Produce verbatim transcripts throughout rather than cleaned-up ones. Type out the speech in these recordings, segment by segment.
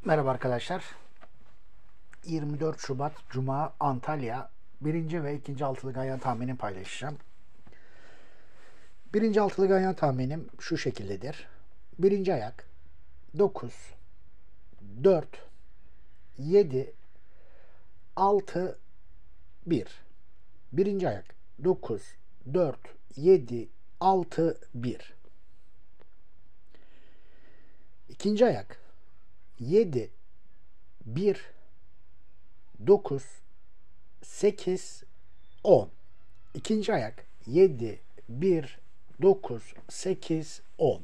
Merhaba arkadaşlar. yirmi dört Şubat Cuma Antalya birinci ve ikinci altılı ganyan tahminini paylaşacağım. Birinci altılı ganyan tahminim şu şekildedir. Birinci ayak dokuz, dört, yedi, altı, bir. Birinci ayak dokuz, dört, yedi, altı, bir. İkinci ayak yedi, bir, dokuz, sekiz, on. İkinci ayak yedi, bir, dokuz, sekiz, on.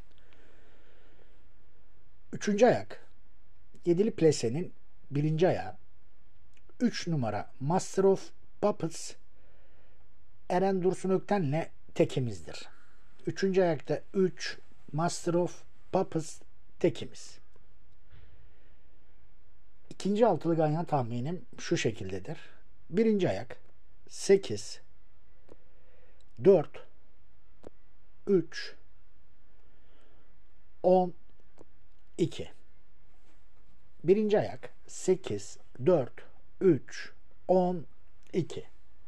Üçüncü ayak yedili plesenin birinci ayağı. üç numara Master of Puppets Eren Dursun Ökten'le tekimizdir. Üçüncü ayakta üç Master of Puppets tekimiz. İkinci altılı ganyan tahminim şu şekildedir. Birinci ayak sekiz, dört, üç, on, iki. Birinci ayak sekiz, dört, üç, on, iki.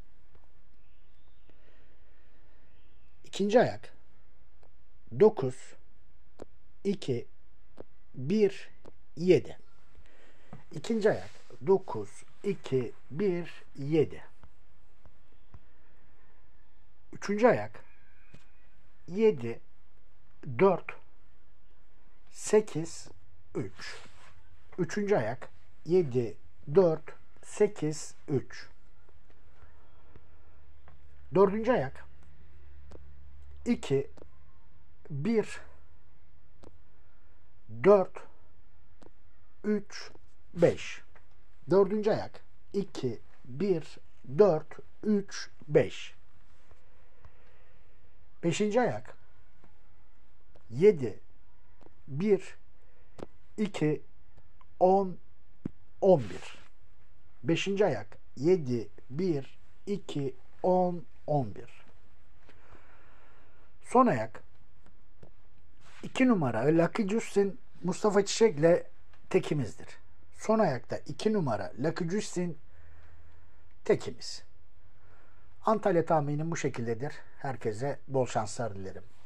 İkinci ayak dokuz, iki, bir, yedi. İkinci ayak dokuz, iki, bir, yedi. Üçüncü ayak yedi, dört, sekiz, üç. Üçüncü ayak yedi, dört, sekiz, üç. Dördüncü ayak iki, bir, dört, üç, beş. Dördüncü ayak iki, bir, dört, üç, beş. Beşinci ayak yedi, bir, iki, on, on bir. Beşinci ayak yedi, bir, iki, on, on bir. Son ayak iki numara Lucky Justin Mustafa Çiçek'le tekimizdir. Son ayakta iki numara Lucky Justin tekimiz. Antalya tahminim bu şekildedir. Herkese bol şanslar dilerim.